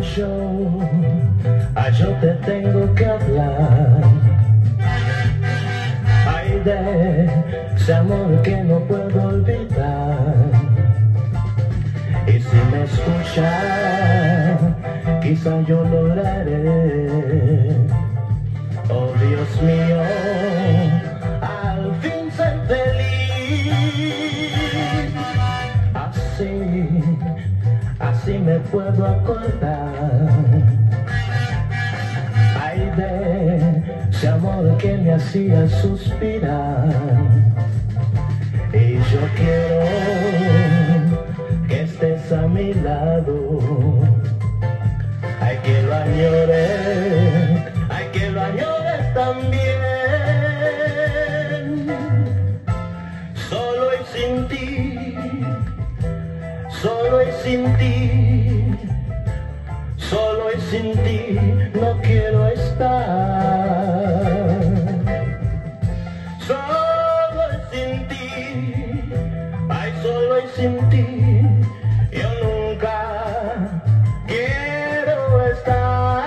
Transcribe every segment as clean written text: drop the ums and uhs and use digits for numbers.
yo te tengo que hablar. Ay, de ese amor que no puedo olvidar. Y si me escuchas, quizá yo lograré. Oh Dios mío, al fin ser feliz. Así me puedo acordar. Ay, de ese amor que me hacía suspirar. Y yo quiero que estés a mi lado. Ay, que lo añores, ay, que lo añores también. Solo y sin ti, solo y sin ti, solo y sin ti no quiero estar. Solo y sin ti, ay, solo y sin ti, yo nunca quiero estar.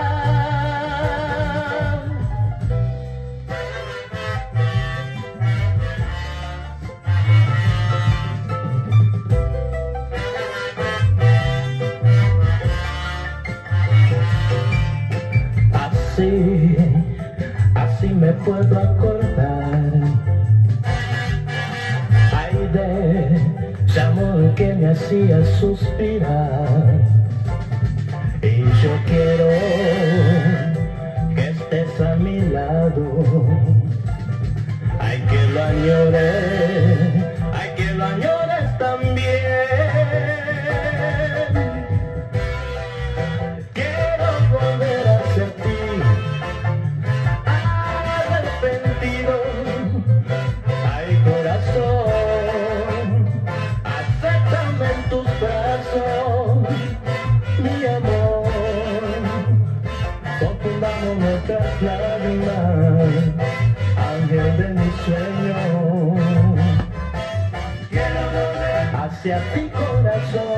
Así me puedo acordar. Ay, de ese amor que me hacía suspirar. Y yo quiero que estés a mi lado. Ay, que lo añores, ay, que lo añores también. Quiero volver hacia ti, arrepentido. Ay, corazón, acéptame en tus brazos, mi amor. Confundamos nuestras lágrimas, ángel de mi sueño. Quiero volver hacia ti, corazón.